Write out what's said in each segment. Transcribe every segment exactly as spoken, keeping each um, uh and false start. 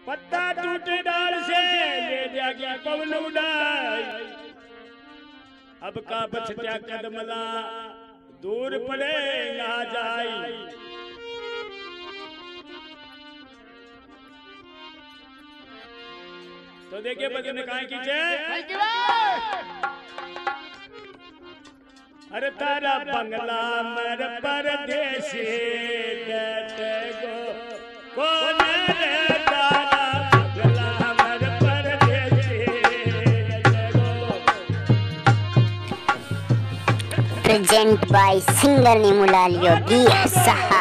पत्ता टूटे डाल से ले जाके पवन उड़ाई। अब का बछत्या कदमला दूर पड़े ना जाई। तो देखिए भजन काय कीजे अरे तारा बंगला मर परदेसी डट गो कौन रे तारा बंगला मर परदेसी डट गो। Present by singer Nemulal Yogi Saha.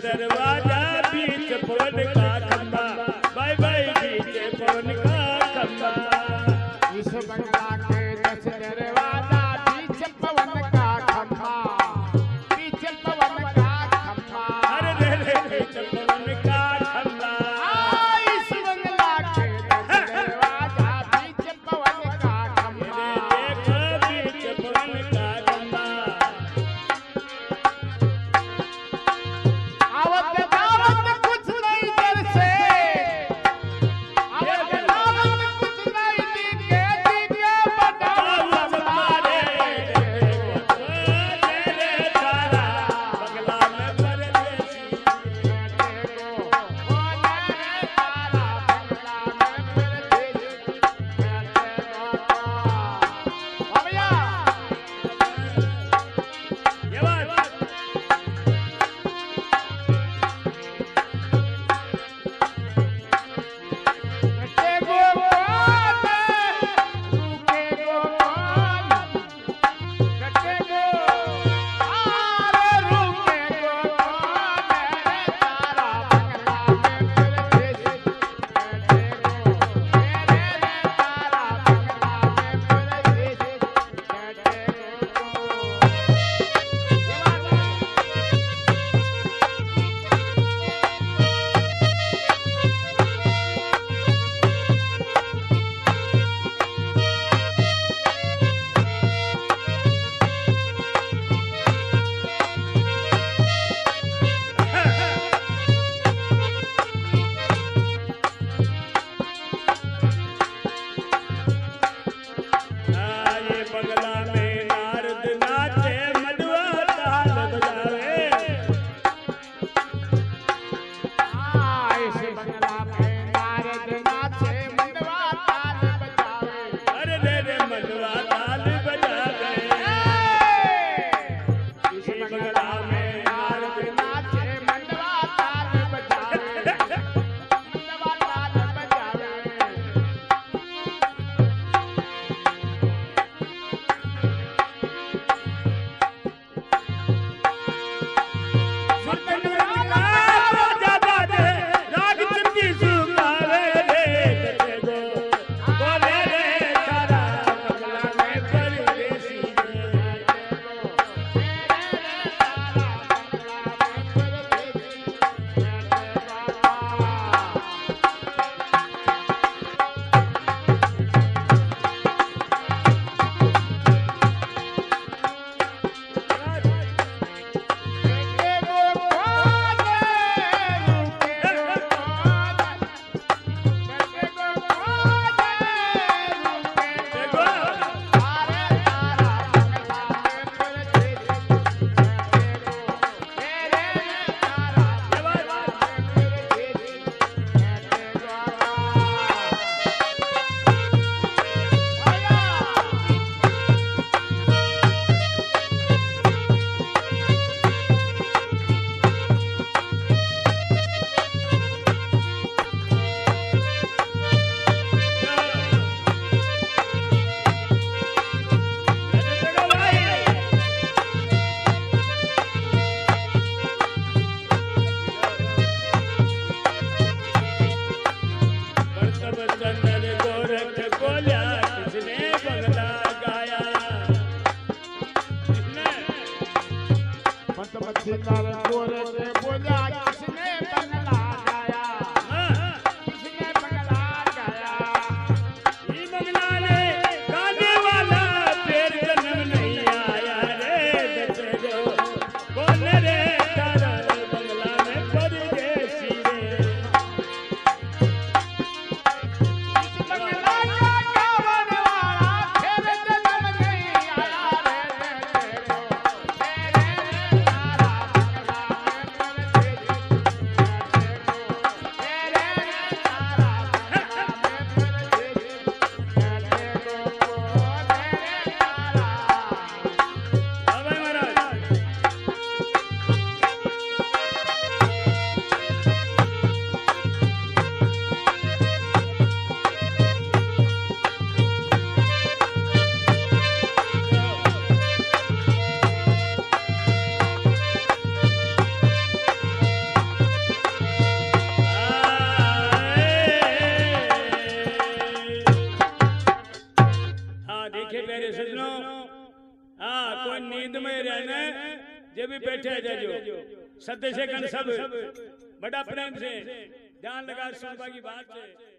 दरवाजा बीच पवन का खंबा, भाई भाई बीच पवन का खंबा। इस बंगला के दस दरवाजा बीच पवन का खंबा, बीच पवन का खंबा। अरे रे रे बीच पवन का खंबा। इस बंगला के दस दरवाजा बीच पवन का खंबा। देखो बीच पवन का खंबा। आवत को नींद में रहने जे भी बैठे जाजो सत्य से कन सब बड़ा प्रेम से ध्यान लगा सुनवा की बात है।